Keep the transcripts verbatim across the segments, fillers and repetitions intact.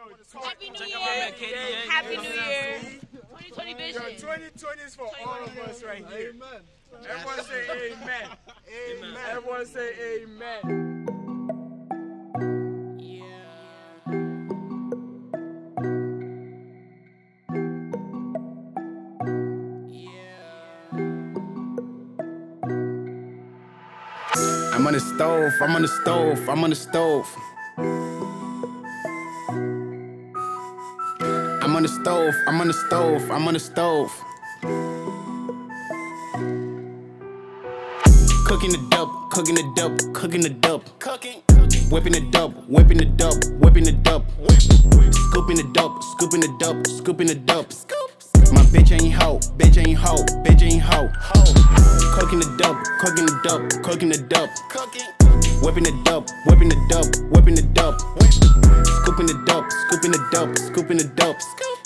Happy New Year! Happy New Year! twenty twenty vision. twenty twenty is for all of us right here. Amen. Everyone say amen. Amen. Everyone say amen. I'm on the stove, I'm on the stove, I'm on the stove. I'm on the stove, I'm on the stove, I'm on the stove. Cooking the dope, cooking the dope, cooking the dope. Cooking. Whipping the dope, whipping the dope, whipping the dope. Scooping the dope, scooping the dope, scooping the dope. My bitch ain't hoe, bitch ain't hoe, bitch ain't hoe. Cooking the dope, cooking the dope, cooking the dope. Whipping the dope, whipping the dope, whipping the dope. Scooping the dope, scooping the dope, scooping the dope.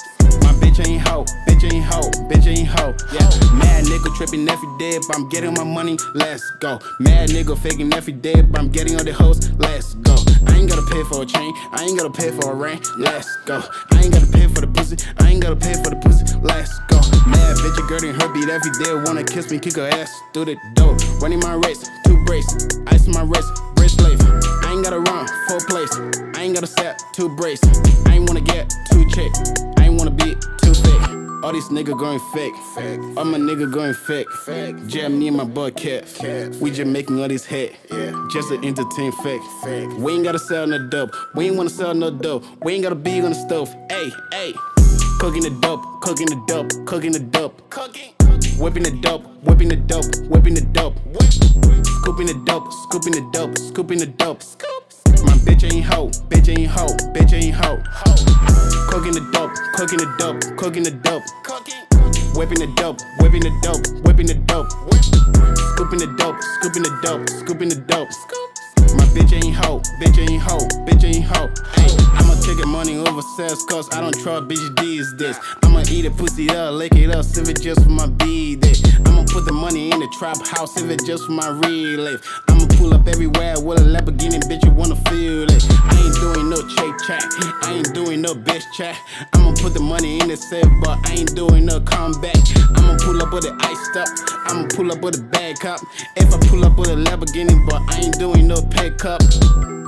My bitch ain't hoe, bitch ain't hoe, bitch ain't hoe. Yeah, mad nigga tripping every day, but I'm getting my money. Let's go. Mad nigga faking every day, but I'm getting all the hoes. Let's go. I ain't gotta pay for a chain, I ain't gotta pay for a ring. Let's go. I ain't gotta pay for the pussy, I ain't gotta pay for the pussy. Let's go. Mad bitch, a girl in her beat every day, wanna kiss me, kick her ass through the door. Running my race, two brace, ice in my wrist, bracelet. I ain't gotta run, full place. I ain't gotta set, two brace. I ain't wanna get too chick, I ain't wanna be too fake. All these niggas going fake, fake. All my niggas going fake, fake. Jam me and my boy Cat, we just making all these hit, yeah. Just to entertain fake, fake. We ain't gotta sell no dope, we ain't wanna sell no dope. We ain't gotta be on the stove, ayy, ayy. Cooking the dope, cooking the dope, cooking the dope. Cooking. Whipping the dope, whipping the dope, whipping the dope. Scooping the dope, scooping the dope, scooping the dope. My bitch ain't hoe, bitch ain't hoe, bitch ain't hoe. Cooking the dope, cooking the dope, cooking the dope. Whipping the dope, whipping the dope, whipping the dope. Scooping the dope, scooping the dope, scooping the dope. My bitch ain't hoe, bitch ain't hoe, bitch ain't hoe. Hey, I'ma take it money over sex, cause I don't trust bitch these days. I'ma eat a pussy up, lick it up, sip it just for my B-day. I'ma put the money in the trap house, sip it just for my real life. I'ma pull up everywhere with a Lamborghini, bitch, you wanna feel it. I ain't doing no chick chat, I ain't doing no bitch chat. I'ma put the money in the safe, but I ain't doing no comeback. I'ma pull up with the iced up, I'ma pull up with a bag cup. If I pull up with a Lamborghini, but I ain't doing no pickup.